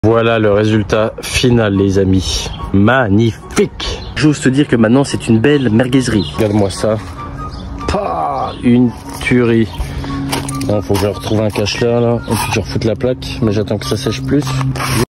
Voilà le résultat final les amis. Magnifique. J'ose te dire que maintenant c'est une belle merguezerie. Regarde-moi ça. Pah, une tuerie. Bon, faut que je retrouve un cache-là là. Et puis que je refoute la plaque. Mais j'attends que ça sèche plus.